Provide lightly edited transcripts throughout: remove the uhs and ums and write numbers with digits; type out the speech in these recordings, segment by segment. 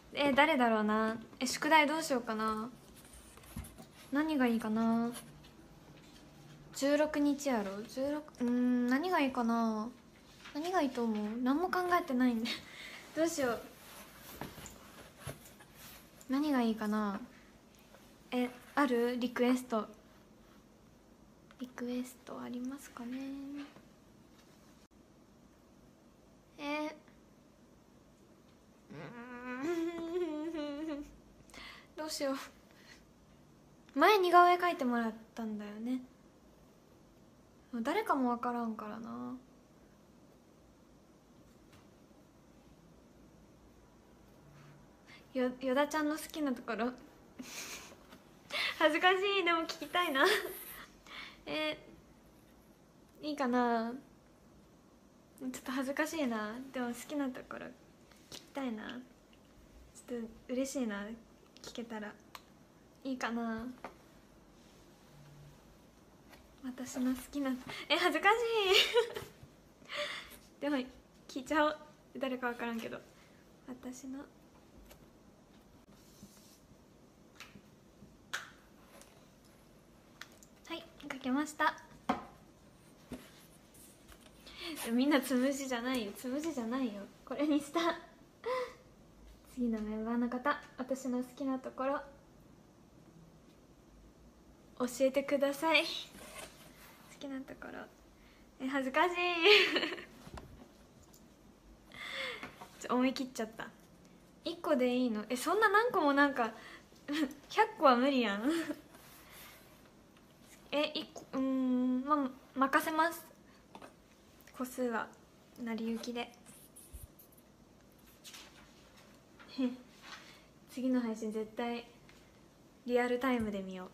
誰だろうな。宿題どうしようかな。何がいいかな。16日やろ。何がいいかな。何がいいと思う。何も考えてないんでどうしよう。何がいいかな。あるリクエストありますかね。どうしよう。前似顔絵描いてもらったんだよね。誰かもわからんからな。よだちゃんの好きなところ恥ずかしい。でも聞きたいないいかな。ちょっと恥ずかしいな。でも好きなところ聞きたいな。ちょっと嬉しいな、聞けたら。いいかな。私の好きな恥ずかしいでも聞いちゃおう。誰か分からんけど。私のはい書けました。みんなつむじじゃないよ。これにした次のメンバーの方、私の好きなところ教えてください。好きなところ恥ずかしい思い切っちゃった。1個でいいの。そんな何個もなんか100個は無理やん1個まあ任せます。個数は成り行きで次の配信絶対リアルタイムで見よ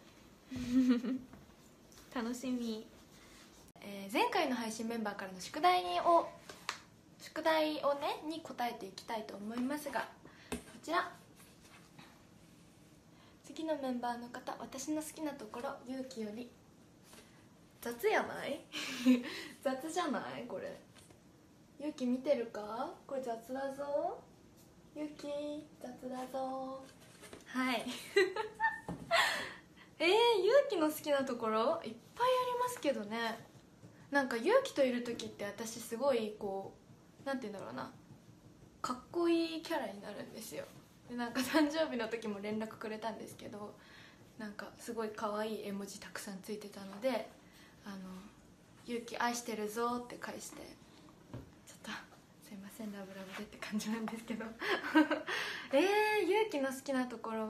う楽しみ。 前回の配信メンバーからの宿題をねに答えていきたいと思いますが、こちら次のメンバーの方、私の好きなところ、ゆうきより。雑やない雑じゃない？これゆうき見てるか？これ雑だぞ。ゆうき雑だぞ。はいゆうきの好きなところいっぱいありますけどね。なんかゆうきといる時って私すごいこうなんて言うんだろうな、かっこいいキャラになるんですよ。でなんか誕生日の時も連絡くれたんですけど、なんかすごい可愛い絵文字たくさんついてたのでゆうき愛してるぞって返して、ちょっとすいませんラブラブでって感じなんですけどゆうきの好きなところ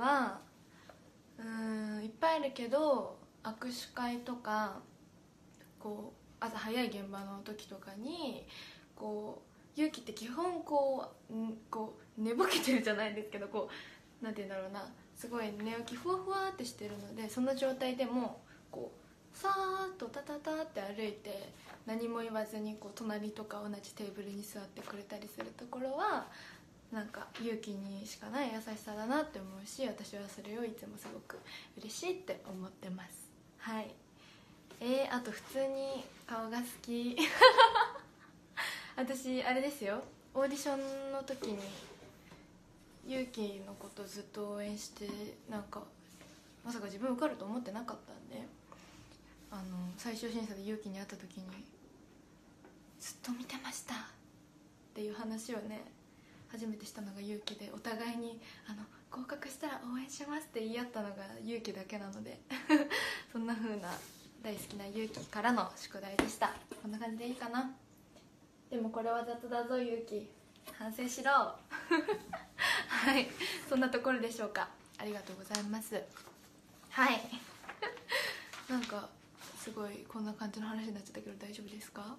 はいっぱいあるけど、握手会とかこう朝早い現場の時とかにこうゆうきって基本こう寝ぼけてるじゃないですけど、こうなんて言うんだろうな、すごい寝起きふわふわってしてるので、その状態でもこうさーっとタタタって歩いて何も言わずにこう隣とか同じテーブルに座ってくれたりするところはなんか勇気にしかない優しさだなって思うし、私はそれをいつもすごく嬉しいって思ってます。はい。あと普通に顔が好き私あれですよ、オーディションの時に勇気のことずっと応援して、なんかまさか自分受かると思ってなかったんで、最終審査で勇気に会った時にずっと見てましたっていう話をね初めてしたのが勇気で、お互いに合格したら応援しますって言い合ったのが勇気だけなのでそんな風な大好きな勇気からの宿題でした。こんな感じでいいかな。でもこれは雑だぞ勇気、反省しろはい、そんなところでしょうか。ありがとうございます。はいなんかすごいこんな感じの話になっちゃったけど大丈夫ですか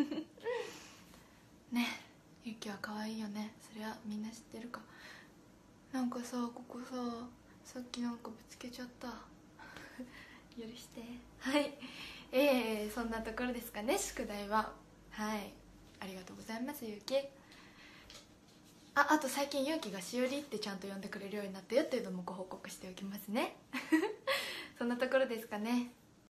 ね、ゆきは可愛いよね。そりゃみんな知ってるか。なんかさ、ここさっきなんかぶつけちゃった許してはい。そんなところですかね、宿題は。はい、ありがとうございます。ゆきあと最近ゆうきがしおりってちゃんと呼んでくれるようになったよっていうのもご報告しておきますねそんなところですかね。